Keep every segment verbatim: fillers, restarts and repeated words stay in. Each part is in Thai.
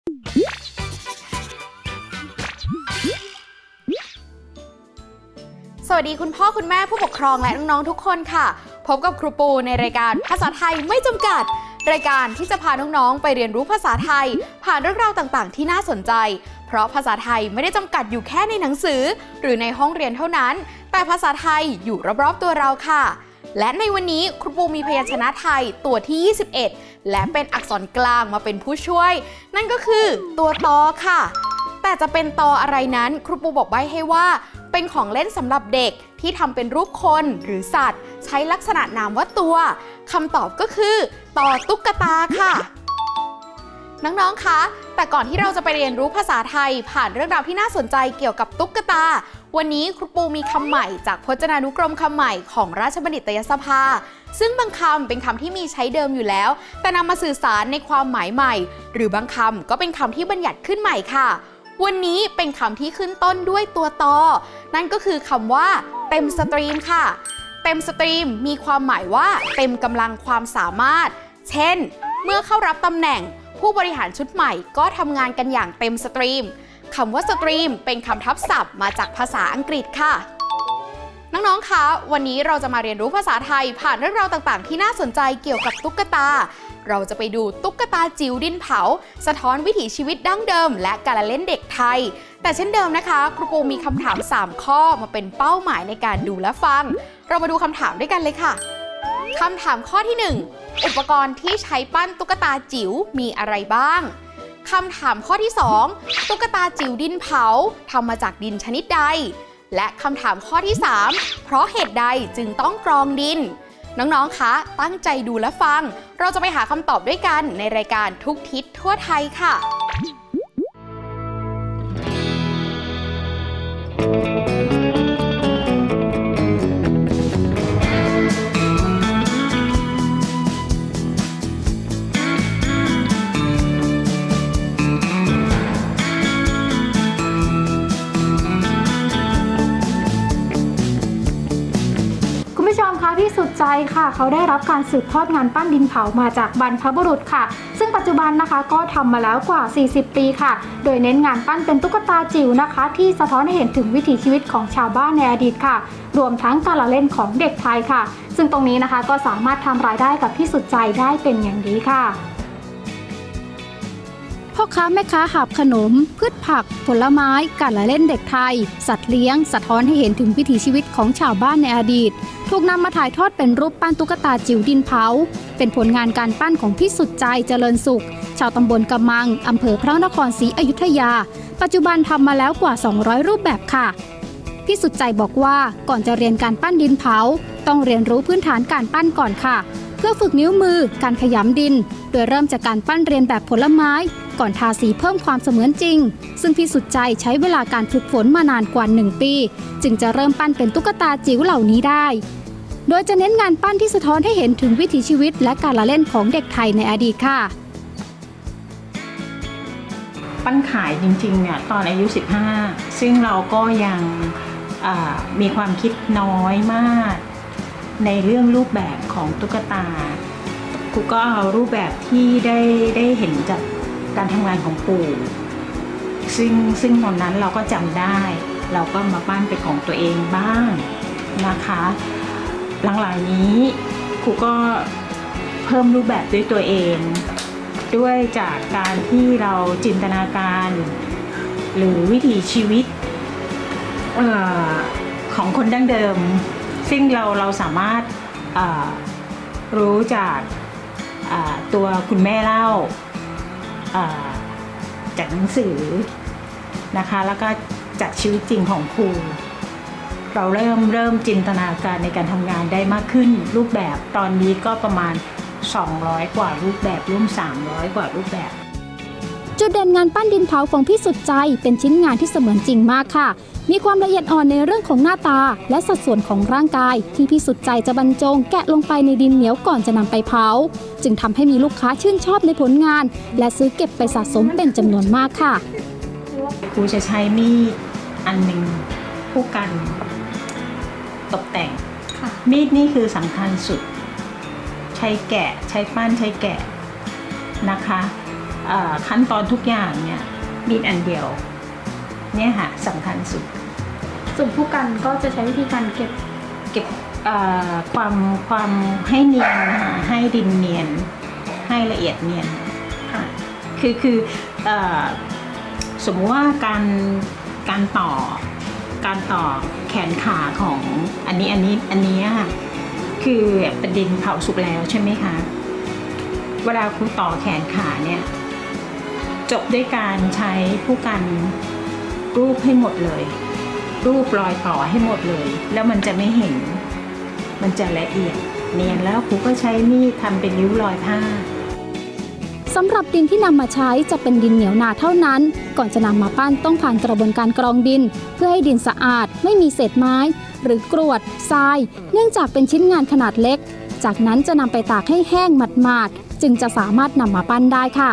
สวัสดีคุณพ่อคุณแม่ผู้ปกครองและน้องๆทุกคนค่ะพบกับครูปูในรายการภาษาไทยไม่จำกัดรายการที่จะพาน้องๆไปเรียนรู้ภาษาไทยผ่านเรื่องราวต่างๆที่น่าสนใจเพราะภาษาไทยไม่ได้จำกัดอยู่แค่ในหนังสือหรือในห้องเรียนเท่านั้นแต่ภาษาไทยอยู่รอบๆตัวเราค่ะและในวันนี้ครูปูมีพยัญชนะไทยตัวที่ยี่สิบเอ็ดและเป็นอักษรกลางมาเป็นผู้ช่วยนั่นก็คือตัวตอค่ะแต่จะเป็นตออะไรนั้นครูปูบอกใบ้ให้ว่าเป็นของเล่นสำหรับเด็กที่ทำเป็นรูปคนหรือสัตว์ใช้ลักษณะนามว่าตัวคำตอบก็คือตอตุ๊กตาค่ะน้องๆคะแต่ก่อนที่เราจะไปเรียนรู้ภาษาไทยผ่านเรื่องราวที่น่าสนใจเกี่ยวกับตุ๊กตาวันนี้ครูปูมีคำใหม่จากพจนานุกรมคำใหม่ของราชบัณฑิตยสภาซึ่งบางคำเป็นคำที่มีใช้เดิมอยู่แล้วแต่นำมาสื่อสารในความหมายใหม่หรือบางคำก็เป็นคำที่บัญญัติขึ้นใหม่ค่ะวันนี้เป็นคำที่ขึ้นต้นด้วยตัวตอนั่นก็คือคำว่าเต็มสตรีมค่ะเต็มสตรีมมีความหมายว่าเต็มกำลังความสามารถเช่นเมื่อเข้ารับตำแหน่งผู้บริหารชุดใหม่ก็ทำงานกันอย่างเต็มสตรีมคำว่าสตรีมเป็นคำทับศัพท์มาจากภาษาอังกฤษค่ะน้องๆคะวันนี้เราจะมาเรียนรู้ภาษาไทยผ่านเรื่องราวต่างๆที่น่าสนใจเกี่ยวกับตุ๊กตาเราจะไปดูตุ๊กตาจิ๋วดินเผาสะท้อนวิถีชีวิตดั้งเดิมและการเล่นเด็กไทยแต่เช่นเดิมนะคะครูปูมีคำถามสามข้อมาเป็นเป้าหมายในการดูและฟังเรามาดูคำถามด้วยกันเลยค่ะคำถามข้อที่หนึ่งอุปกรณ์ที่ใช้ปั้นตุ๊กตาจิ๋วมีอะไรบ้างคำถามข้อที่สองตุ๊กตาจิ๋วดินเผาทำมาจากดินชนิดใดและคำถามข้อที่สามเพราะเหตุใดจึงต้องกรองดินน้องๆคะตั้งใจดูและฟังเราจะไปหาคำตอบด้วยกันในรายการทุกทิศทั่วไทยค่ะพี่สุดใจค่ะเขาได้รับการสืบทอดงานปั้นดินเผามาจากบรรพบุรุษค่ะซึ่งปัจจุบันนะคะก็ทำมาแล้วกว่าสี่สิบปีค่ะโดยเน้นงานปั้นเป็นตุ๊กตาจิ๋วนะคะที่สะท้อนให้เห็นถึงวิถีชีวิตของชาวบ้านในอดีตค่ะรวมทั้งการละเล่นของเด็กไทยค่ะซึ่งตรงนี้นะคะก็สามารถทำรายได้กับพี่สุดใจได้เป็นอย่างดีค่ะพ่อค้าแม่ค้าหาบขนมพืชผักผลไม้การละเล่นเด็กไทยสัตว์เลี้ยงสะท้อนให้เห็นถึงวิถีชีวิตของชาวบ้านในอดีตถูกนำมาถ่ายทอดเป็นรูปปั้นตุ๊กตาจิ๋วดินเผาเป็นผลงานการปั้นของพี่สุดใจเจริญสุขชาวตำบลกำมังอำเภอพระนครศรีอยุธยาปัจจุบันทำมาแล้วกว่าสองร้อยรูปแบบค่ะพี่สุดใจบอกว่าก่อนจะเรียนการปั้นดินเผาต้องเรียนรู้พื้นฐานการปั้นก่อนค่ะเพื่อฝึกนิ้วมือการขยำดินโดยเริ่มจากการปั้นเรียนแบบผลไม้ก่อนทาสีเพิ่มความเสมือนจริงซึ่งพี่สุดใจใช้เวลาการฝึกฝนมานานกว่าหนึ่งปีจึงจะเริ่มปั้นเป็นตุ๊กตาจิ๋วเหล่านี้ได้โดยจะเน้นงานปั้นที่สะท้อนให้เห็นถึงวิถีชีวิตและการละเล่นของเด็กไทยในอดีตค่ะปั้นขายจริงๆเนี่ยตอนอายุสิบห้าซึ่งเราก็ยังมีความคิดน้อยมากในเรื่องรูปแบบของตุ๊กตาครูก็เอารูปแบบที่ได้ได้เห็นจากการทำงานของปู่ซึ่งซึ่งตอนนั้นเราก็จำได้เราก็มาปั้นเป็นของตัวเองบ้างนะคะหลังๆนี้ครูก็เพิ่มรูปแบบด้วยตัวเองด้วยจากการที่เราจินตนาการหรือวิถีชีวิตเอ่อของคนดั้งเดิมซึ่งเราเราสามารถรู้จากตัวคุณแม่เล่าจากหนังสือนะคะแล้วก็จากชีวิตจริงของครูเราเริ่มเริ่มจินตนาการในการทำงานได้มากขึ้นรูปแบบตอนนี้ก็ประมาณสองร้อยกว่ารูปแบบร่วมสามร้อยกว่ารูปแบบจุดเด่นงานปั้นดินเผาของพี่สุดใจเป็นชิ้นงานที่เสมือนจริงมากค่ะมีความละเอียดอ่อนในเรื่องของหน้าตาและสัดส่วนของร่างกายที่พี่สุดใจจะบรรจงแกะลงไปในดินเหนียวก่อนจะนำไปเผาจึงทำให้มีลูกค้าชื่นชอบในผลงานและซื้อเก็บไปสะสมเป็นจำนวนมากค่ะครูจะใช้มีดอันหนึ่งคู่กันตกแต่งมีดนี่คือสำคัญสุดใช้แกะใช้ปั้นใช้แกะนะคะขั้นตอนทุกอย่างเนี่ยมีอันเดียวเนี่ยค่ะสำคัญสุดส่วนผู้กันก็จะใช้วิธีการเก็บเก็บความความให้เนียนนะคะให้ดินเนียนให้ละเอียดเนียนค่ะคือคือสมมติว่าการการต่อการต่อแขนขาของอันนี้อันนี้อันนี้คือเป็นดินเผาสุกแล้วใช่ไหมคะเวลาคุณต่อแขนขาเนี่ยจบด้วยการใช้ผู้กันรูปให้หมดเลยรูปรอยต่อให้หมดเลยแล้วมันจะไม่เห็นมันจะละเอียดเนียนแล้วครูก็ใช้มีดทำเป็นริ้วรอยผ้าสำหรับดินที่นำมาใช้จะเป็นดินเหนียวหนาเท่านั้นก่อนจะนำมาปั้นต้องผ่านกระบวนการกรองดินเพื่อให้ดินสะอาดไม่มีเศษไม้หรือกรวดทรายเนื่องจากเป็นชิ้นงานขนาดเล็กจากนั้นจะนำไปตากให้แห้งหมาดๆจึงจะสามารถนำมาปั้นได้ค่ะ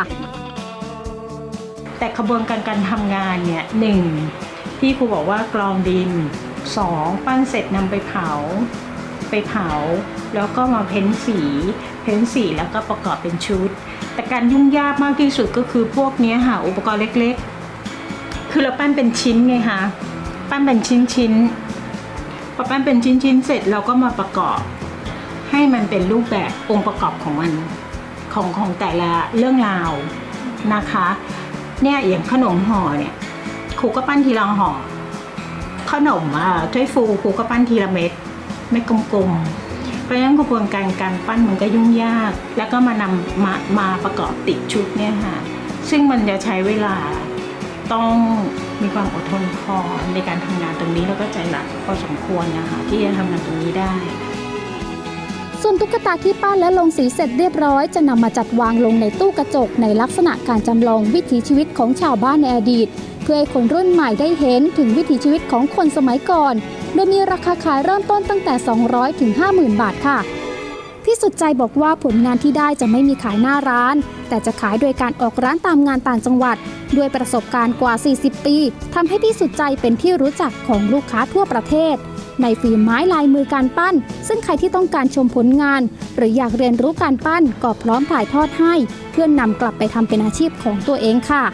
แต่กระบวนการการทำงานเนี่ยหนึ่งที่ครูบอกว่ากรองดินสองปั้นเสร็จนำไปเผาไปเผาแล้วก็มาเพ้นสีเพ้นสีแล้วก็ประกอบเป็นชุดแต่การยุ่งยากมากที่สุดก็คือพวกนี้ค่ะอุปกรณ์เล็กๆคือเราปั้นเป็นชิ้นไงคะปั้นเป็นชิ้นๆพอปั้นเป็นชิ้นๆเสร็จเราก็มาประกอบให้มันเป็นรูปแบบองค์ประกอบของมันของของแต่ละเรื่องราวนะคะเนี่ยอย่างขนมห่อเนี่ยครูก็ปั้นทีละห่อขนมอ่ะถ้วยฟูครูก็ปั้นทีละเม็ดไม่กลมๆเพราะฉะนั้นกระบวนการการปั้นมันก็ยุ่งยากแล้วก็มานำมามาประกอบติดชุดเนี่ยค่ะซึ่งมันจะใช้เวลาต้องมีความอดทนพอในการทำงานตรงนี้แล้วก็ใจรักพอสมควรนะคะที่จะทำงานตรงนี้ได้ส่วนตุ๊กตาที่ปั้นและลงสีเสร็จเรียบร้อยจะนำมาจัดวางลงในตู้กระจกในลักษณะการจำลองวิถีชีวิตของชาวบ้านในอดีตเพื่อให้คนรุ่นใหม่ได้เห็นถึงวิถีชีวิตของคนสมัยก่อนโดยมีราคาขายเริ่มต้นตั้งแต่ สองร้อยถึงห้าหมื่น บาทค่ะพี่สุดใจบอกว่าผลงานที่ได้จะไม่มีขายหน้าร้านแต่จะขายโดยการออกร้านตามงานต่างจังหวัดด้วยประสบการณ์กว่าสี่สิบปีทำให้พี่สุดใจเป็นที่รู้จักของลูกค้าทั่วประเทศในฝีไม้ลายมือการปั้นซึ่งใครที่ต้องการชมผลงานหรืออยากเรียนรู้การปั้นก็พร้อมถ่ายทอดให้เพื่อนนำกลับไปทำเป็นอาชีพของตัวเองค่ะ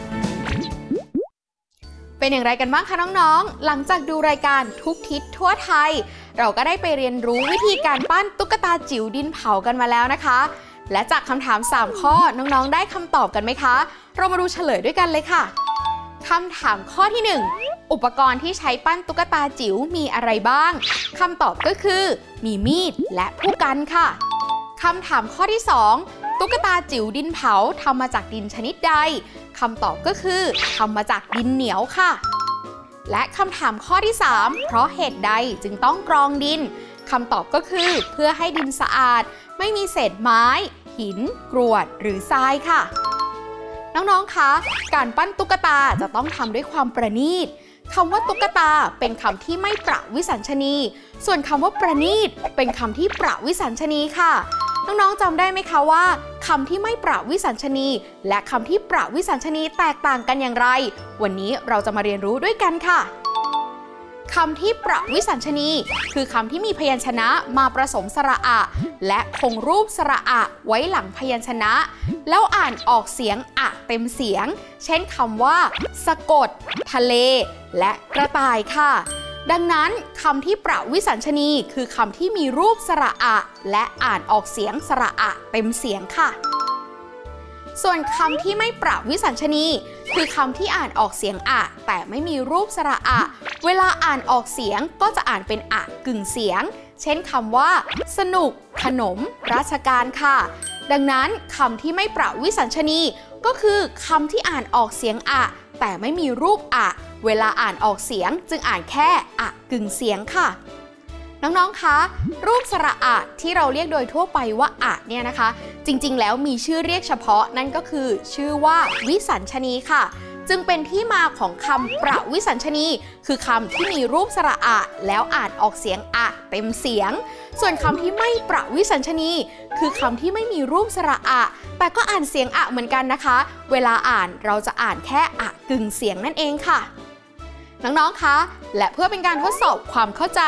เป็นอย่างไรกันบ้างคะน้องๆหลังจากดูรายการทุกทิศทั่วไทยเราก็ได้ไปเรียนรู้วิธีการปั้นตุ๊กตาจิ๋วดินเผากันมาแล้วนะคะและจากคำถามสามข้อน้องๆได้คำตอบกันไหมคะเรามาดูเฉลยด้วยกันเลยค่ะคำถามข้อที่หนึ่งอุปกรณ์ที่ใช้ปั้นตุ๊กตาจิ๋วมีอะไรบ้างคำตอบก็คือมีมีดและผู้กันค่ะคำถามข้อที่สองตุ๊กตาจิ๋วดินเผาทำมาจากดินชนิดใดคำตอบก็คือทำมาจากดินเหนียวค่ะและคำถามข้อที่สามเพราะเหตุใดจึงต้องกรองดินคำตอบก็คือเพื่อให้ดินสะอาดไม่มีเศษไม้หินกรวดหรือทรายค่ะน้องๆคะการปั้นตุ๊กตาจะต้องทำด้วยความประณีตคำว่าตุ๊กตาเป็นคำที่ไม่ประวิสัญชนีส่วนคำว่าประณีตเป็นคำที่ประวิสัญชนีค่ะน้องๆจำได้ไหมคะว่าคำที่ไม่ประวิสัญชนีและคำที่ประวิสัญชนีแตกต่างกันอย่างไรวันนี้เราจะมาเรียนรู้ด้วยกันค่ะคำที่ประวิสัญชนีคือคำที่มีพยัญชนะมาผสมสระอะและคงรูปสระอะไว้หลังพยัญชนะแล้วอ่านออกเสียงอะเต็มเสียงเช่นคำว่าสะกดทะเลและกระต่ายค่ะดังนั้นคำที่ประวิสัญชนีคือคำที่มีรูปสระอะและอ่านออกเสียงสระอะเต็มเสียงค่ะส่วนคำที่ไม่ประวิสัญชนีคือคำที่อ่านออกเสียงอะแต่ไม่มีรูปสระอะเวลาอ่านออกเสียงก็จะอ่านเป็นอะกึ่งเสียงเช่นคำว่าสนุกขนมราชการค่ะดังนั้นคำที่ไม่ประวิสัญชนีก็คือคำที่อ่านออกเสียงอะแต่ไม่มีรูปอะเวลาอ่านออกเสียงจึงอ่านแค่อะกึ่งเสียงค่ะน้องๆคะรูปสระอะที่เราเรียกโดยทั่วไปว่าอะเนี่ยนะคะจริงๆแล้วมีชื่อเรียกเฉพาะนั่นก็คือชื่อว่าวิสัญชนีค่ะจึงเป็นที่มาของคำประวิสัญชนีคือคำที่มีรูปสระอะแล้วอ่านออกเสียงอะเต็มเสียงส่วนคำที่ไม่ประวิสัญชนีคือคำที่ไม่มีรูปสระอะแต่ก็อ่านเสียงอะเหมือนกันนะคะเวลาอ่านเราจะอ่านแค่อะกึ่งเสียงนั่นเองค่ะน้องๆคะและเพื่อเป็นการทดสอบความเข้าใจ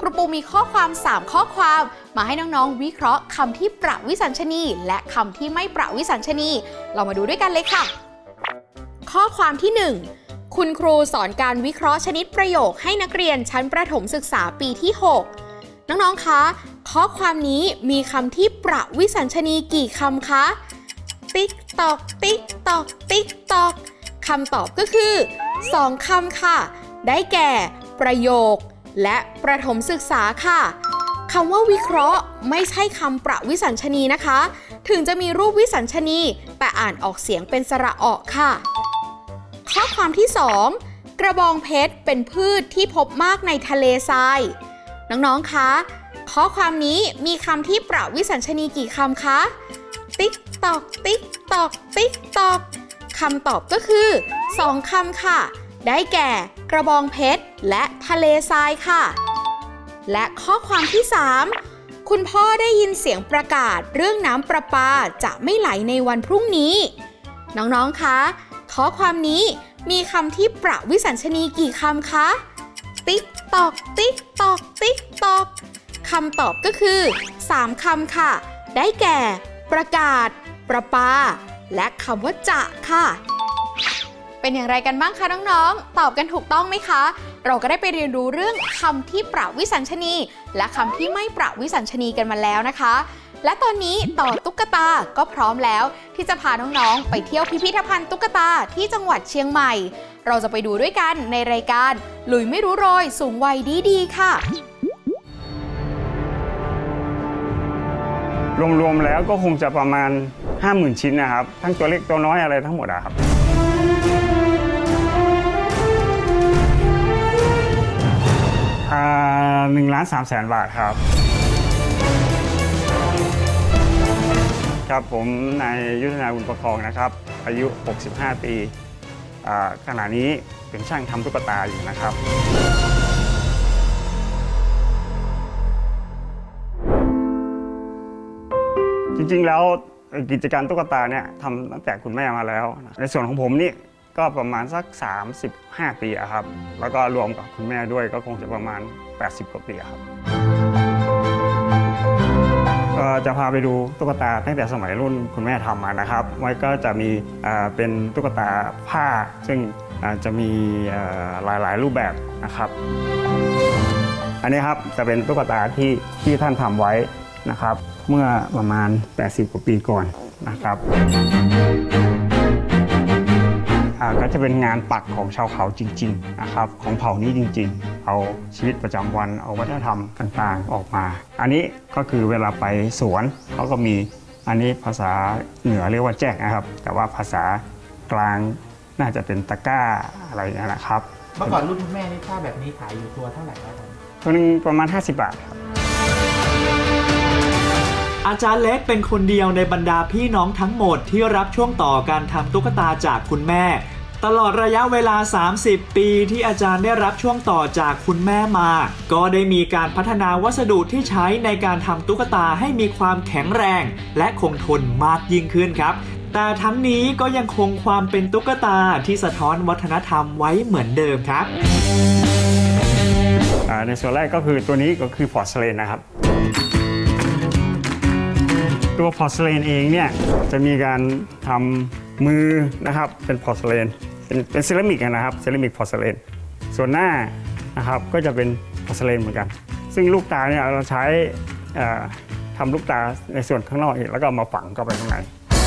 ครูปูมีข้อความสามข้อความมาให้น้องๆวิเคราะห์คำที่ประวิสัญชนีและคำที่ไม่ประวิสัญชนีเรามาดูด้วยกันเลยค่ะข้อความที่หนึ่งคุณครูสอนการวิเคราะห์ชนิดประโยคให้นักเรียนชั้นประถมศึกษาปีที่หกน้องๆคะข้อความนี้มีคำที่ประวิสัญชนีกี่คำคะติ๊กตอกติ๊กตอกติ๊กตอกคำตอบก็คือสองคำค่ะได้แก่ประโยคและประถมศึกษาค่ะคำว่าวิเคราะห์ไม่ใช่คำประวิสัญชนีนะคะถึงจะมีรูปวิสัญชนีแต่อ่านออกเสียงเป็นสระออกค่ะข้อความที่สองกระบองเพชรเป็นพืชที่พบมากในทะเลทรายน้องๆคะข้อความนี้มีคำที่ประวิสัญชนีกี่คำคะติ๊กตอกติ๊กตอกติ๊กตอกคำตอบก็คือสองคำค่ะได้แก่กระบองเพชรและทะเลทรายค่ะและข้อความที่สามคุณพ่อได้ยินเสียงประกาศเรื่องน้ำประปาจะไม่ไหลในวันพรุ่งนี้น้องๆคะข้อความนี้มีคำที่ประวิสัญชนีกี่คำคะติ๊กตอกติ๊กตอกติ๊กตอกคำตอบก็คือสามคำค่ะได้แก่ประกาศประปาและคำว่าจะค่ะเป็นอย่างไรกันบ้างคะน้องๆตอบกันถูกต้องไหมคะเราก็ได้ไปเรียนรู้เรื่องคำที่ประวิสัญชนีและคำที่ไม่ประวิสัญชนีกันมาแล้วนะคะและตอนนี้ต่อตุ๊กตาก็พร้อมแล้วที่จะพาน้องๆไปเที่ยวพิพิธภัณฑ์ตุ๊กตาที่จังหวัดเชียงใหม่เราจะไปดูด้วยกันในรายการลุยไม่รู้โรยสูงวัยดีๆค่ะรวมๆแล้วก็คงจะประมาณ ห้าหมื่น ชิ้นนะครับทั้งตัวเล็กตัวน้อยอะไรทั้งหมดอะครับหนึ่งล้านสามแสนบาทครับครับผมนายยุทธนาบุญประคองนะครับอายุหกสิบห้าปีขณะนี้เป็นช่างทำตุ๊กตาอยู่นะครับจริงๆแล้วกิจการตุ๊กตาเนี่ยทำตั้งแต่คุณแม่มาแล้วในส่วนของผมนี่ก็ประมาณสักสามสิบห้าปีครับแล้วก็รวมกับคุณแม่ด้วยก็คงจะประมาณแปดสิบกว่าปีครับก็จะพาไปดูตุ๊กตาตั้งแต่สมัยรุ่นคุณแม่ทำมานะครับไว้ก็จะมีเป็นตุ๊กตาผ้าซึ่งจะมีหลายๆรูปแบบนะครับอันนี้ครับจะเป็นตุ๊กตาที่ที่ท่านทำไว้นะครับเมื่อประมาณแปดสิบกว่าปีก่อนนะครับก็จะเป็นงานปักของชาวเขาจริงๆนะครับของเผ่านี้จริงๆเอาชีวิตประจำวันเอาวัฒนธรรมต่างๆออกมาอันนี้ก็คือเวลาไปสวนเขาก็มีอันนี้ภาษาเหนือเรียกว่าแจกนะครับแต่ว่าภาษากลางน่าจะเป็นตะกร้าอะไรนะครับเมื่อก่อนรุ่นแม่นี่ผ้าแบบนี้ขายอยู่ตัวเท่าไหร่ครับตัวนึงประมาณห้าสิบบาทครับอาจารย์เล็กเป็นคนเดียวในบรรดาพี่น้องทั้งหมดที่รับช่วงต่อการทำตุ๊กตาจากคุณแม่ตลอดระยะเวลาสามสิบปีที่อาจารย์ได้รับช่วงต่อจากคุณแม่มาก็ได้มีการพัฒนาวัสดุที่ใช้ในการทำตุ๊กตาให้มีความแข็งแรงและคงทนมากยิ่งขึ้นครับแต่ทั้งนี้ก็ยังคงความเป็นตุ๊กตาที่สะท้อนวัฒนธรรมไว้เหมือนเดิมครับในส่วนแรกก็คือตัวนี้ก็คือพอร์ซเลนนะครับตัวพอร์ซเลนเองเนี่ยจะมีการทำมือนะครับเป็นพอร์ซเลนเป็นเป็นเซรามิกนะครับเซรามิกพอร์ซเลนส่วนหน้านะครับก็จะเป็นพอร์ซเลนเหมือนกันซึ่งลูกตาเนี่ยเราใช้ทำลูกตาในส่วนข้างนอกแล้วก็มาฝังเข้าไปข้างใน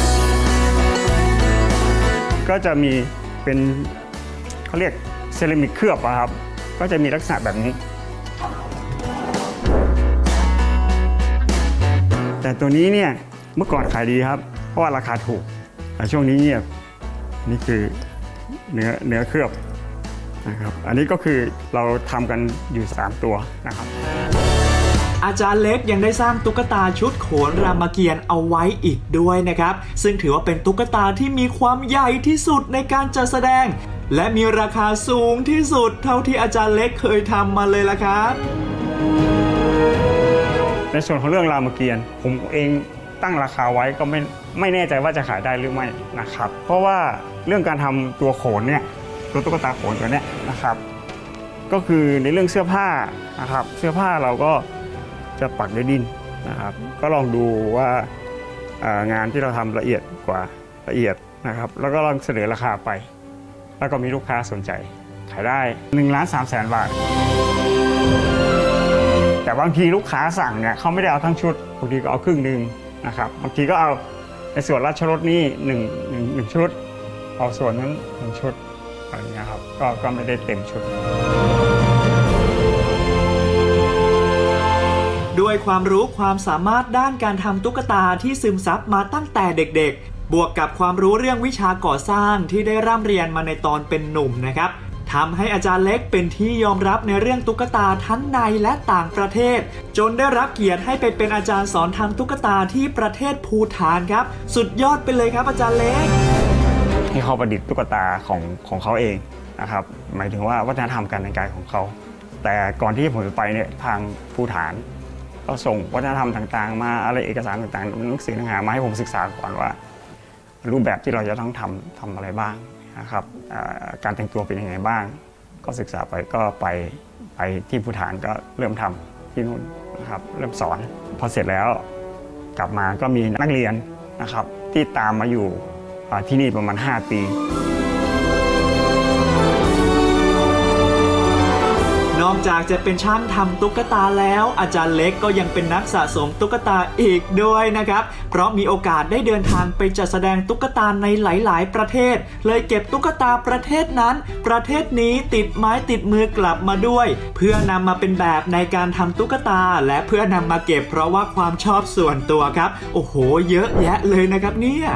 ก็จะมีเป็นเขาเรียกเซรามิกเคลือบนะครับก็จะมีลักษณะแบบนี้แต่ตัวนี้เนี่ยเมื่อก่อนขายดีครับเพราะว่าราคาถูกแต่ช่วงนี้เนี่ยนี่คือเนื้อเนื้อเคลือบนะครับอันนี้ก็คือเราทำกันอยู่สามตัวนะครับอาจารย์เล็กยังได้สร้างตุ๊กตาชุดโขนรามเกียรติ์เอาไว้อีกด้วยนะครับซึ่งถือว่าเป็นตุ๊กตาที่มีความใหญ่ที่สุดในการจัดแสดงและมีราคาสูงที่สุดเท่าที่อาจารย์เล็กเคยทำมาเลยล่ะครับในส่วนของเรื่องรามเกียรติ์ผมเองตั้งราคาไว้ก็ไม่ไม่แน่ใจว่าจะขายได้หรือไม่นะครับเพราะว่าเรื่องการทำตัวโขนเนี่ยตัวตุ๊กตาโขนตัวเนี้ยนะครับก็คือในเรื่องเสื้อผ้านะครับเสื้อผ้าเราก็จะปักด้วยดินนะครับก็ลองดูว่างานที่เราทำละเอียดกว่าละเอียดนะครับแล้วก็ลองเสนอราคาไปแล้วก็มีลูกค้าสนใจขายได้หนึ่งล้านสามแสนบาทแต่บางทีลูกค้าสั่งเนี่ยเขาไม่ได้เอาทั้งชุดบางทีก็เอาครึ่งหนึ่งนะครับบางทีก็เอาในส่วนราชรสนี่หนึ่งหนึ่งหนึ่งชุดเอาส่วนนั้นหนึ่งชุดอะไรเงี้ยครับก็ก็ไม่ได้เต็มชุดด้วยความรู้ความสามารถด้านการทำตุ๊กตาที่ซึมซับมาตั้งแต่เด็กๆบวกกับความรู้เรื่องวิชาก่อสร้างที่ได้ร่ำเรียนมาในตอนเป็นหนุ่มนะครับทำให้อาจารย์เล็กเป็นที่ยอมรับในเรื่องตุ๊กตาทั้งในและต่างประเทศจนได้รับเกียรติให้ไปเป็นอาจารย์สอนทำตุ๊กตาที่ประเทศภูฏานครับสุดยอดไปเลยครับอาจารย์เล็กให้เขาประดิษฐ์ตุ๊กตาของของเขาเองนะครับหมายถึงว่าวัฒนธรรมการแต่งกายของเขาแต่ก่อนที่ผมจะไปเนี่ยทางภูฏานก็ส่งวัฒนธรรมต่างๆมาอะไรเอกสารต่างๆหนังสือหนังหามาให้ผมศึกษาก่อนว่ารูปแบบที่เราจะต้องทำทำอะไรบ้างนะครับการแต่งตัวเป็นยังไงบ้างก็ศึกษาไปก็ไปไปที่ภูฏานก็เริ่มทำที่นู่นนะครับเริ่มสอนพอเสร็จแล้วกลับมาก็มีนักเรียนนะครับที่ตามมาอยู่ที่นี่ประมาณห้าปีนอกจากจะเป็นช่างทำตุ๊กตาแล้วอาจารย์เล็กก็ยังเป็นนักสะสมตุ๊กตาอีกด้วยนะครับเพราะมีโอกาสได้เดินทางไปจัดแสดงตุ๊กตาในหลายๆประเทศเลยเก็บตุ๊กตาประเทศนั้นประเทศนี้ติดไม้ติดมือกลับมาด้วยเพื่อนำมาเป็นแบบในการทำตุ๊กตาและเพื่อนำมาเก็บเพราะว่าความชอบส่วนตัวครับโอ้โหเยอะแยะเลยนะครับเนี่ย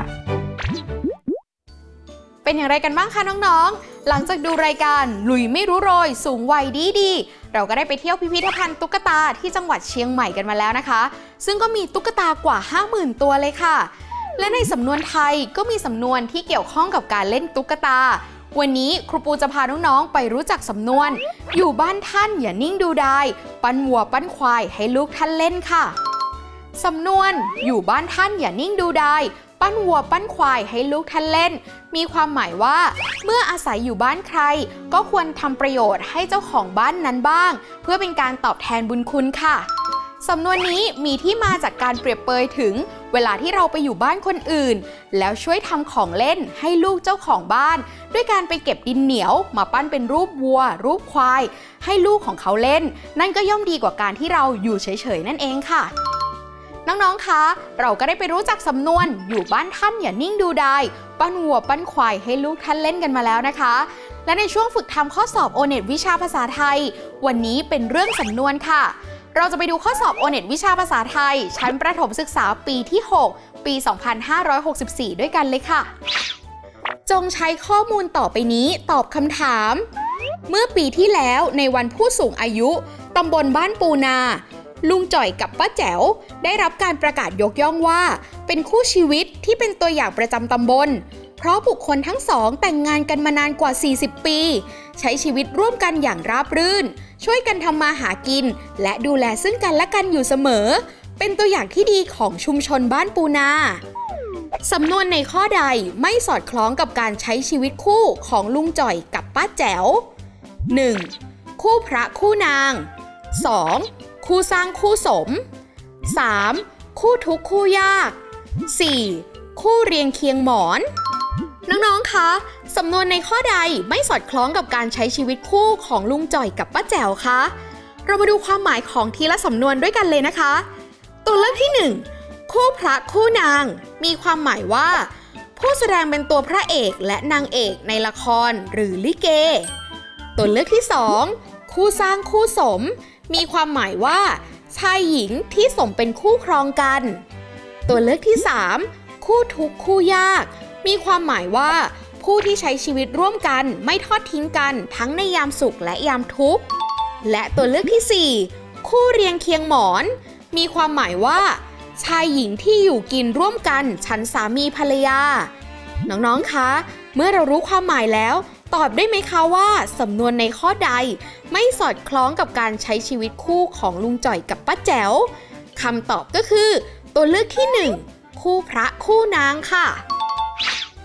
เป็นอย่างไรกันบ้างคะน้องๆหลังจากดูรายการลุยไม่รู้โรยสูงวัยดีดีเราก็ได้ไปเที่ยวพิพิธภัณฑ์ตุ๊กตาที่จังหวัดเชียงใหม่กันมาแล้วนะคะซึ่งก็มีตุ๊กตากว่า ห้าหมื่น ตัวเลยค่ะและในสำนวนไทยก็มีสำนวนที่เกี่ยวข้องกับการเล่นตุ๊กตาวันนี้ครูปูจะพาน้องๆไปรู้จักสำนวนอยู่บ้านท่านอย่านิ่งดูดายปั้นวัวปั้นควายให้ลูกท่านเล่นค่ะสำนวนอยู่บ้านท่านอย่านิ่งดูดายปั้นวัวปั้นควายให้ลูกท่านเล่นมีความหมายว่าเมื่ออาศัยอยู่บ้านใครก็ควรทำประโยชน์ให้เจ้าของบ้านนั้นบ้างเพื่อเป็นการตอบแทนบุญคุณค่ะสำนวนนี้มีที่มาจากการเปรียบเปยถึงเวลาที่เราไปอยู่บ้านคนอื่นแล้วช่วยทำของเล่นให้ลูกเจ้าของบ้านด้วยการไปเก็บดินเหนียวมาปั้นเป็นรูปวัวรูปควายให้ลูกของเขาเล่นนั่นก็ย่อมดีกว่าการที่เราอยู่เฉยๆนั่นเองค่ะน้องๆ คะเราก็ได้ไปรู้จักสำนวนอยู่บ้านท่านอย่านิ่งดูดายปั้นวัวปั้นควายให้ลูกท่านเล่นกันมาแล้วนะคะและในช่วงฝึกทำข้อสอบ โอ เน็ต วิชาภาษาไทยวันนี้เป็นเรื่องสำนวนค่ะเราจะไปดูข้อสอบ โอ เน็ต วิชาภาษาไทยชั้นประถมศึกษาปีที่หกปี สองพันห้าร้อยหกสิบสี่ ด้วยกันเลยค่ะจงใช้ข้อมูลต่อไปนี้ตอบคำถามเมื่อปีที่แล้วในวันผู้สูงอายุตำบลบ้านปูนาลุงจ่อยกับป้าแจ๋วได้รับการประกาศยกย่องว่าเป็นคู่ชีวิตที่เป็นตัวอย่างประจำตำบลเพราะบุคคลทั้งสองแต่งงานกันมานานกว่าสี่สิบปีใช้ชีวิตร่วมกันอย่างราบรื่นช่วยกันทำมาหากินและดูแลซึ่งกันและกันอยู่เสมอเป็นตัวอย่างที่ดีของชุมชนบ้านปูนาสำนวนในข้อใดไม่สอดคล้องกับการใช้ชีวิตคู่ของลุงจ่อยกับป้าแจ๋ว หนึ่ง คู่พระคู่นาง สองคู่สร้างคู่สม สาม คู่ทุกข์คู่ยาก สี่ คู่เรียงเคียงหมอนน้องๆ คะสำนวนในข้อใดไม่สอดคล้องกับการใช้ชีวิตคู่ของลุงจ่อยกับป้าแจ๋วคะเรามาดูความหมายของทีละสำนวนด้วยกันเลยนะคะตัวเลือกที่หนึ่งคู่พระคู่นางมีความหมายว่าผู้แสดงเป็นตัวพระเอกและนางเอกในละครหรือลิเกตัวเลือกที่สองคู่สร้างคู่สมมีความหมายว่าชายหญิงที่สมเป็นคู่ครองกันตัวเลือกที่สามคู่ทุกข์คู่ยากมีความหมายว่าผู้ที่ใช้ชีวิตร่วมกันไม่ทอดทิ้งกันทั้งในยามสุขและยามทุกข์และตัวเลือกที่สี่คู่เรียงเคียงหมอนมีความหมายว่าชายหญิงที่อยู่กินร่วมกันฉันสามีภรรยาน้องๆคะเมื่อเรารู้ความหมายแล้วตอบได้ไหมคะว่าสำนวนในข้อใดไม่สอดคล้องกับการใช้ชีวิตคู่ของลุงจ่อยกับป้าแจ๋วคำตอบก็คือตัวเลือกที่หนึ่งคู่พระคู่นางค่ะ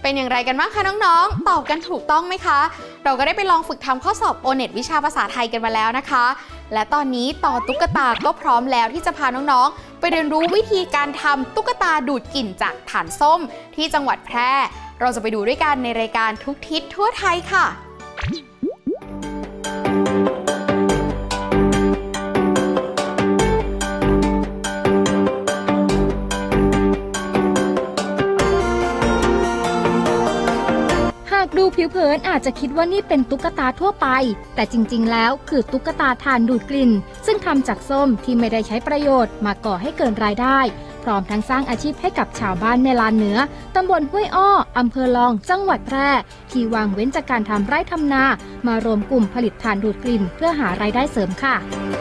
เป็นอย่างไรกันบ้างคะน้องๆตอบกันถูกต้องไหมคะเราก็ได้ไปลองฝึกทำข้อสอบ โอ เน็ต วิชาภาษาไทยกันมาแล้วนะคะและตอนนี้ต่อตุ๊กตาก็พร้อมแล้วที่จะพาน้องๆไปเรียนรู้วิธีการทำตุ๊กตาดูดกลิ่นจากถ่านส้มที่จังหวัดแพร่เราจะไปดูด้วยกันในรายการทุกทิศทั่วไทยค่ะดูผิวเผินอาจจะคิดว่านี่เป็นตุ๊กตาทั่วไปแต่จริงๆแล้วคือตุ๊กตาถ่านดูดกลิ่นซึ่งทำจากส้มที่ไม่ได้ใช้ประโยชน์มาก่อให้เกิดรายได้พร้อมทั้งสร้างอาชีพให้กับชาวบ้านแม่ลานเหนือตำบลห้วยอ้ออำเภอลองจังหวัดแพร่ที่วางเว้นจากการทำไร่ทำนามารวมกลุ่มผลิตถ่านดูดกลิ่นเพื่อหารายได้เสริมค่ะ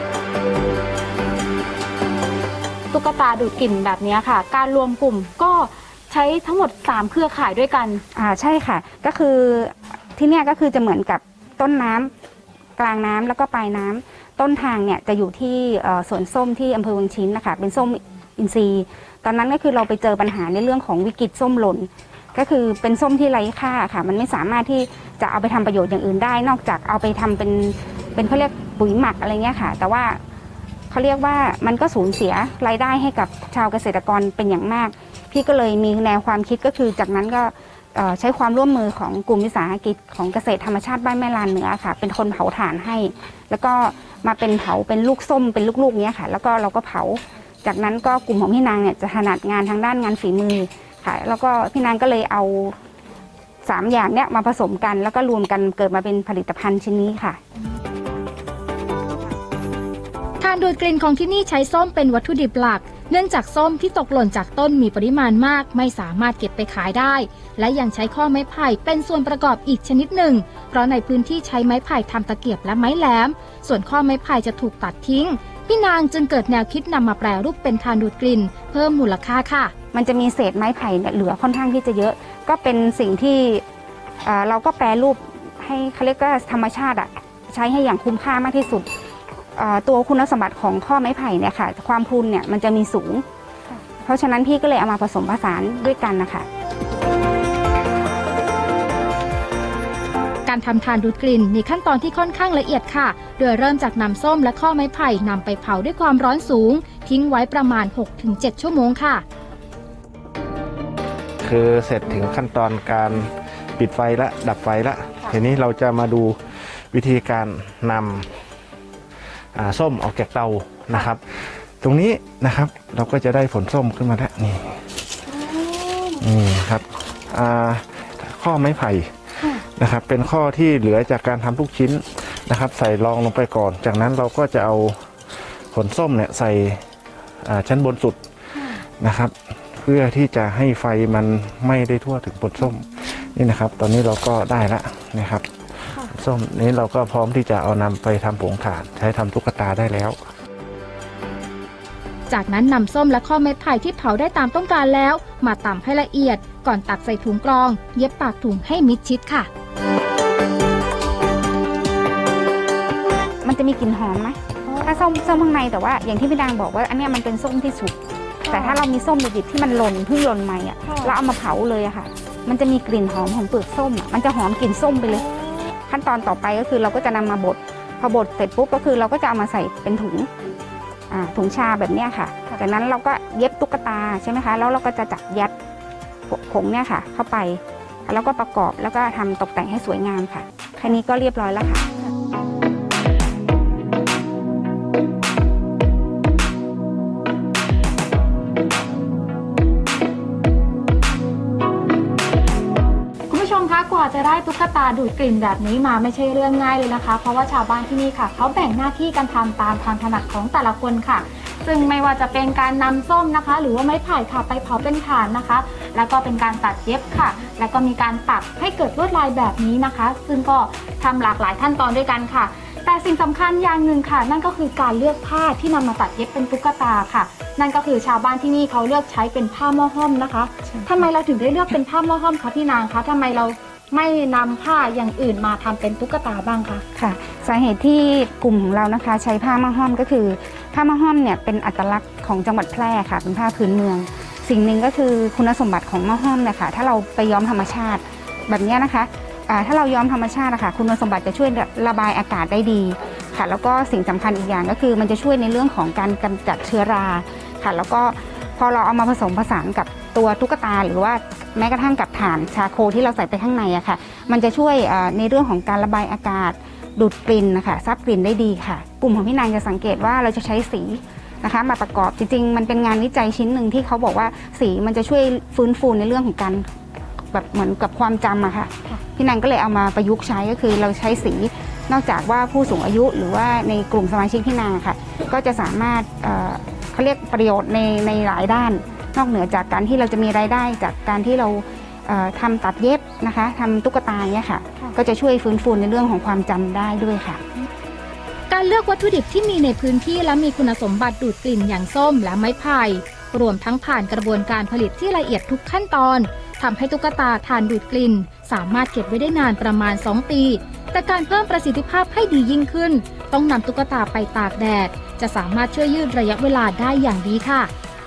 ตุ๊กตาดูดกลิ่นแบบนี้ค่ะการรวมกลุ่มก็ใช้ทั้งหมดสามเครือข่ายด้วยกันอ่าใช่ค่ะก็คือที่เนี่ยก็คือจะเหมือนกับต้นน้ำกลางน้ำแล้วก็ปลายน้ำต้นทางเนี่ยจะอยู่ที่สวนส้มที่อำเภอวังชิ้นนะคะเป็นส้มอินทรีย์ตอนนั้นก็คือเราไปเจอปัญหาในเรื่องของวิกฤตส้มหล่นก็คือเป็นส้มที่ไร้ค่าค่ะมันไม่สามารถที่จะเอาไปทำประโยชน์อย่างอื่นได้นอกจากเอาไปทำเป็นเป็นเขาเรียกปุ๋ยหมักอะไรเงี้ยค่ะแต่ว่าเขาเรียกว่ามันก็สูญเสียรายได้ให้กับชาวเกษตรกรเป็นอย่างมากพี่ก็เลยมีแนวความคิดก็คือจากนั้นก็ใช้ความร่วมมือของกลุ่มวิสาหกิจของเกษตรธรรมชาติบ้านแม่ลานเหนือค่ะเป็นคนเผาถ่านให้แล้วก็มาเป็นเผาเป็นลูกส้มเป็นลูกๆเนี้ยค่ะแล้วก็เราก็เผาจากนั้นก็กลุ่มของพี่นางเนี่ยจะถนัดงานทางด้านงานฝีมือค่ะแล้วก็พี่นางก็เลยเอาสามอย่างเนี้ยมาผสมกันแล้วก็รวมกันเกิดมาเป็นผลิตภัณฑ์ชิ้นนี้ค่ะถ่านดูดกลิ่นของที่นี่ใช้ส้มเป็นวัตถุดิบหลักเนื่องจากส้มที่ตกหล่นจากต้นมีปริมาณมากไม่สามารถเก็บไปขายได้และยังใช้ข้อไม้ไผ่เป็นส่วนประกอบอีกชนิดหนึ่งเพราะในพื้นที่ใช้ไม้ไผ่ทำตะเกียบและไม้แหลมส่วนข้อไม้ไผ่จะถูกตัดทิ้งพี่นางจึงเกิดแนวคิดนำมาแปรรูปเป็นถ่านดูดกลิ่นเพิ่มมูลค่าค่ะมันจะมีเศษไม้ไผ่เนี่ยเหลือค่อนข้างที่จะเยอะก็เป็นสิ่งที่เราก็แปรรูปให้เขาเรียกว่าธรรมชาติอ่ะใช้ให้อย่างคุ้มค่ามากที่สุดตัวคุณสมบัติของข้อไม้ไผ่เนี่ยค่ะความพรุนเนี่ยมันจะมีสูงเพราะฉะนั้นพี่ก็เลยเอามาผสมผสานด้วยกันนะคะการทำถ่านดูดกลิ่นมีขั้นตอนที่ค่อนข้างละเอียดค่ะโดยเริ่มจากนำส้มและข้อไม้ไผ่นำไปเผาด้วยความร้อนสูงทิ้งไว้ประมาณ หกถึงเจ็ด ชั่วโมงค่ะคือเสร็จถึงขั้นตอนการปิดไฟและดับไฟละทีนี้เราจะมาดูวิธีการนำส้มออกจากเตานะครับตรงนี้นะครับเราก็จะได้ผลส้มขึ้นมาแล้วนี่นี่ครับข้อไม้ไผ่นะครับเป็นข้อที่เหลือจากการทำลูกชิ้นนะครับใส่รองลงไปก่อนจากนั้นเราก็จะเอาผลส้มเนี่ยใส่ชั้นบนสุดนะครับเพื่อที่จะให้ไฟมันไม่ได้ทั่วถึงผลส้มนี่นะครับตอนนี้เราก็ได้แล้วนะครับส้มนี้เราก็พร้อมที่จะเอานำไปทำผงถ่านใช้ทำตุ๊กตาได้แล้วจากนั้นนำส้มและข้อไม้ไผ่ที่เผาได้ตามต้องการแล้วมาตำให้ละเอียดก่อนตักใส่ถุงกรองเย็บปากถุงให้มิดชิดค่ะมันจะมีกลิ่นหอมไหมถ้าส้มส้มข้างในแต่ว่าอย่างที่พี่นางบอกว่าอันนี้มันเป็นส้มที่สุกแต่ถ้าเรามีส้มดิบๆที่มันหล่นเพิ่งหล่นใหม่อ่ะเราเอามาเผาเลยอะค่ะมันจะมีกลิ่นหอมของเปลือกส้มมันจะหอมกลิ่นส้มไปเลยขั้นตอนต่อไปก็คือเราก็จะนำมาบดพอบดเสร็จปุ๊บก็คือเราก็จะเอามาใส่เป็นถุงถุงชาแบบนี้ค่ะจากนั้นเราก็เย็บตุ๊กตาใช่ไหมคะแล้วเราก็จะจับยัดผงเนี่ยค่ะเข้าไปแล้วก็ประกอบแล้วก็ทำตกแต่งให้สวยงามค่ะแค่นี้ก็เรียบร้อยแล้วค่ะกว่าจะได้ตุ๊กตาดูดกลิ่นแบบนี้มาไม่ใช่เรื่องง่ายเลยนะคะเพราะว่าชาวบ้านที่นี่ค่ะเขาแบ่งหน้าที่กันทำตามความถนัดของแต่ละคนค่ะซึ่งไม่ว่าจะเป็นการนำส้มนะคะหรือว่าไม้ไผ่ค่ะไปเผาเป็นถ่านนะคะแล้วก็เป็นการตัดเย็บค่ะแล้วก็มีการปักให้เกิดลวดลายแบบนี้นะคะซึ่งก็ทำหลากหลายขั้นตอนด้วยกันค่ะแต่สิ่งสำคัญอย่างหนึ่งค่ะนั่นก็คือการเลือกผ้าที่นำมาตัดเย็บเป็นตุ๊กตาค่ะนั่นก็คือชาวบ้านที่นี่เขาเลือกใช้เป็นผ้าหม้อห้อมนะคะทำไมเราถึงได้เลือกเป็นผ้าหม้อห้อมคะพี่นางคะทำไมเราไม่นำผ้าอย่างอื่นมาทำเป็นตุ๊กตาบ้างคะค่ะสาเหตุที่กลุ่มของเรานะคะใช้ผ้าหม้อห้อมก็คือผ้าหม้อห้อมเนี่ยเป็นอัตลักษณ์ของจังหวัดแพร่ค่ะเป็นผ้าพื้นเมืองสิ่งหนึ่งก็คือคุณสมบัติของหม้อห้อมเนี่ยค่ะถ้าเราไปย้อมธรรมชาติแบบนี้นะคะถ้าเราย้อมธรรมชาตินะคะคุณสมบัติจะช่วยระบายอากาศได้ดีค่ะแล้วก็สิ่งสำคัญอีกอย่างก็คือมันจะช่วยในเรื่องของการกำจัดเชื้อราค่ะแล้วก็พอเราเอามาผสมผสานกับตัวตุ๊กตาหรือว่าแม้กระทั่งกับถ่านชาโคที่เราใส่ไปข้างในอะค่ะมันจะช่วยในเรื่องของการระบายอากาศดูดกลิ่นนะคะซับกลิ่นได้ดีค่ะกลุ่มของพี่นางจะสังเกตว่าเราจะใช้สีนะคะมาประกอบจริงๆมันเป็นงานวิจัยชิ้นหนึ่งที่เขาบอกว่าสีมันจะช่วยฟื้นฟูในเรื่องของการแบบเหมือนกับความจำอะค่ะพี่นางก็เลยเอามาประยุกต์ใช้ก็คือเราใช้สีนอกจากว่าผู้สูงอายุหรือว่าในกลุ่มสมาชิกพี่นางค่ะก็จะสามารถเขาเรียกประโยชน์ในในหลายด้านนอกเหนือจากการที่เราจะมีรายได้จากการที่เราทำตัดเย็บนะคะทำตุ๊กตาเนี่ยค่ะก็จะช่วยฟื้นฟูในเรื่องของความจำได้ด้วยค่ะการเลือกวัตถุดิบที่มีในพื้นที่และมีคุณสมบัติดูดกลิ่นอย่างส้มและไม้ไผ่รวมทั้งผ่านกระบวนการผลิตที่ละเอียดทุกขั้นตอนทำให้ตุ๊กตาถ่านดูดกลิ่นสามารถเก็บไว้ได้นานประมาณสองปีแต่การเพิ่มประสิทธิภาพให้ดียิ่งขึ้นต้องนำตุ๊กตาไปตากแดดจะสามารถช่วยยืดระยะเวลาได้อย่างดีค่ะ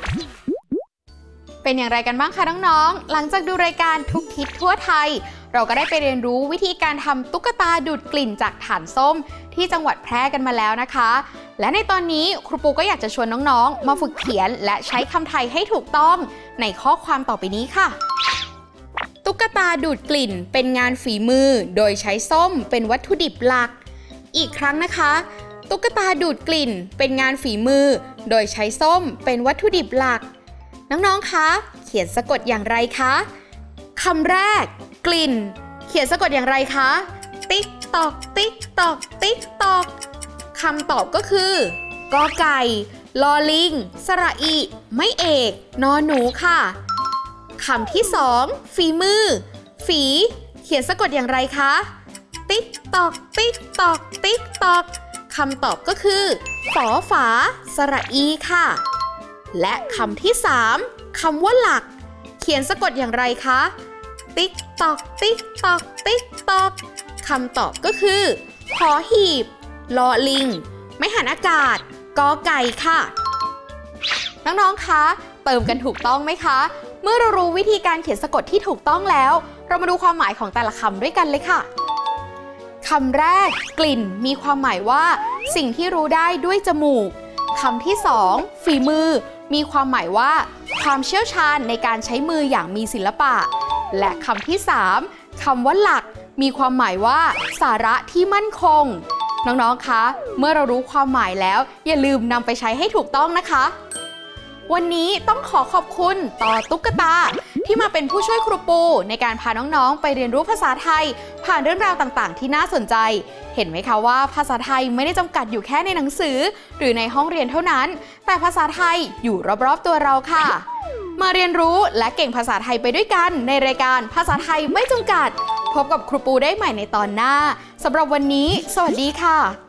เป็นอย่างไรกันบ้างคะน้องๆหลังจากดูรายการทุกทิศทั่วไทยเราก็ได้ไปเรียนรู้วิธีการทำตุ๊กตาดูดกลิ่นจากถ่านส้มที่จังหวัดแพร่กันมาแล้วนะคะและในตอนนี้ครูปูก็อยากจะชวนน้องๆมาฝึกเขียนและใช้คำไทยให้ถูกต้องในข้อความต่อไปนี้ค่ะตุ๊กตาดูดกลิ่นเป็นงานฝีมือโดยใช้ส้มเป็นวัตถุดิบหลักอีกครั้งนะคะตุ๊กตาดูดกลิ่นเป็นงานฝีมือโดยใช้ส้มเป็นวัตถุดิบหลักน้องๆคะเขียนสะกดอย่างไรคะคำแรกกลิ่นเขียนสะกดอย่างไรคะติ๊กตอกติ๊กตอกติ๊กตอกคำตอบก็คือกอไก่ลอลิงสระอีไม่เอกนอหนูค่ะคำที่สองฝีมือฝีเขียนสะกดอย่างไรคะติ๊กตอกติ๊กตอกติ๊กตอกคำตอบก็คือฝอฝาสระอีค่ะและคำที่สามคำว่าหลักเขียนสะกดอย่างไรคะติ๊กตอกติ๊กตอกติ๊กตอกคำตอบก็คือขอหีบลอลิงไม่หันอากาศกอไก่ค่ะน้องๆคะเติมกันถูกต้องไหมคะเมื่อเรารู้วิธีการเขียนสะกดที่ถูกต้องแล้วเรามาดูความหมายของแต่ละคำด้วยกันเลยค่ะคำแรกกลิ่นมีความหมายว่าสิ่งที่รู้ได้ด้วยจมูกคำที่สองฝีมือมีความหมายว่าความเชี่ยวชาญในการใช้มืออย่างมีศิลปะและคำที่สามคำว่าหลักมีความหมายว่าสาระที่มั่นคงน้องๆคะเมื่อเรารู้ความหมายแล้วอย่าลืมนำไปใช้ให้ถูกต้องนะคะวันนี้ต้องขอขอบคุณต่อตุ๊กตาที่มาเป็นผู้ช่วยครูปูในการพาน้องๆไปเรียนรู้ภาษาไทยผ่านเรื่องราวต่างๆที่น่าสนใจเห็นไหมคะว่าภาษาไทยไม่ได้จำกัดอยู่แค่ในหนังสือหรือในห้องเรียนเท่านั้นแต่ภาษาไทยอยู่รอบๆตัวเราค่ะมาเรียนรู้และเก่งภาษาไทยไปด้วยกันในรายการภาษาไทยไม่จำกัดพบกับครูปูได้ใหม่ในตอนหน้าสำหรับวันนี้สวัสดีค่ะ